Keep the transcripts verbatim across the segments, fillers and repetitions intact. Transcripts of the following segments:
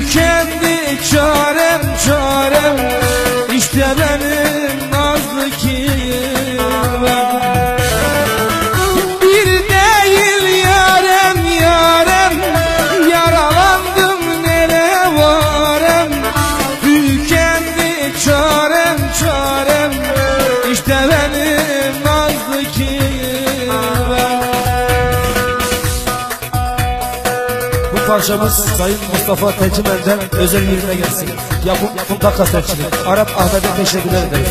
tükendi çarem çarem, işte benim nazlı kirvem. Bir değil yarem yarem, yaralandım nere varem. Tükendi çarem çarem, işte benim nazlı kirvem. Bu parçamız Sayın Mustafa Tencimen'den özel yerine gelsin. Yapım, yapım takas tercihli. Arap Ahmet'e teşekkürler ederim.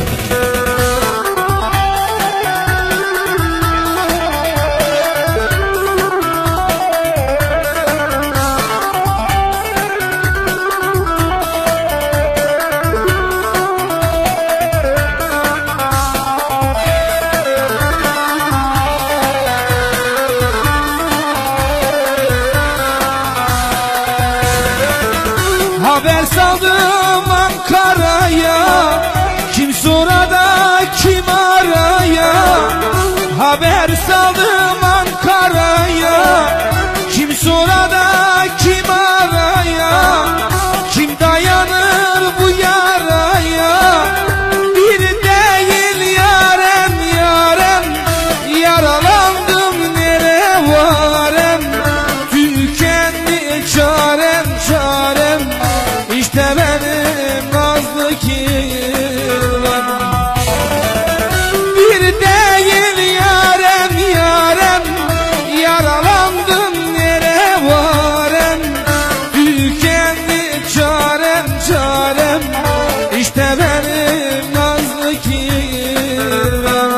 Haber saldım Ankara'ya, kim sorada kim araya. Haber saldım Ankara'ya, kim sorada kim araya. Kim dayanır bu yaraya, bir değil yarem yarem. Yaralandım nere varem, tükendi çarem çarem, İşte benim nazlı kirvem. Bir değil yarem yarem, yaralandım nere varem. Tükendi çarem çarem, İşte benim nazlı kirvem.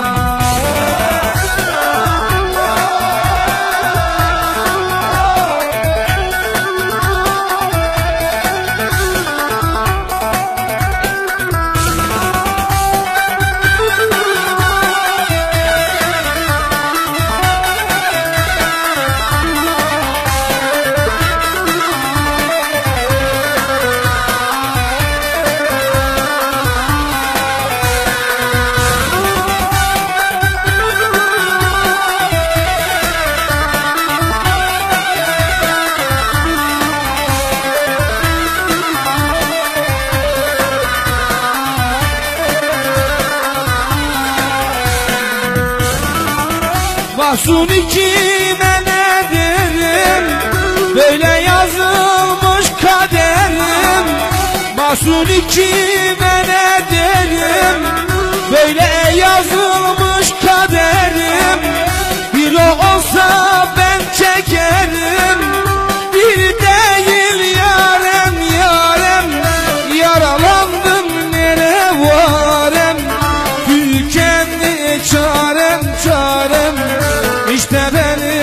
Mahzuni kime ne derim, böyle yazılmış kaderim. Mahzuni kime ne derim, böyle yazılmış kaderim. Bir o olsa ben çekerim, bir değil yarem yarem. Yaralandım nere varem, tükendi çarem çarem, İşte benim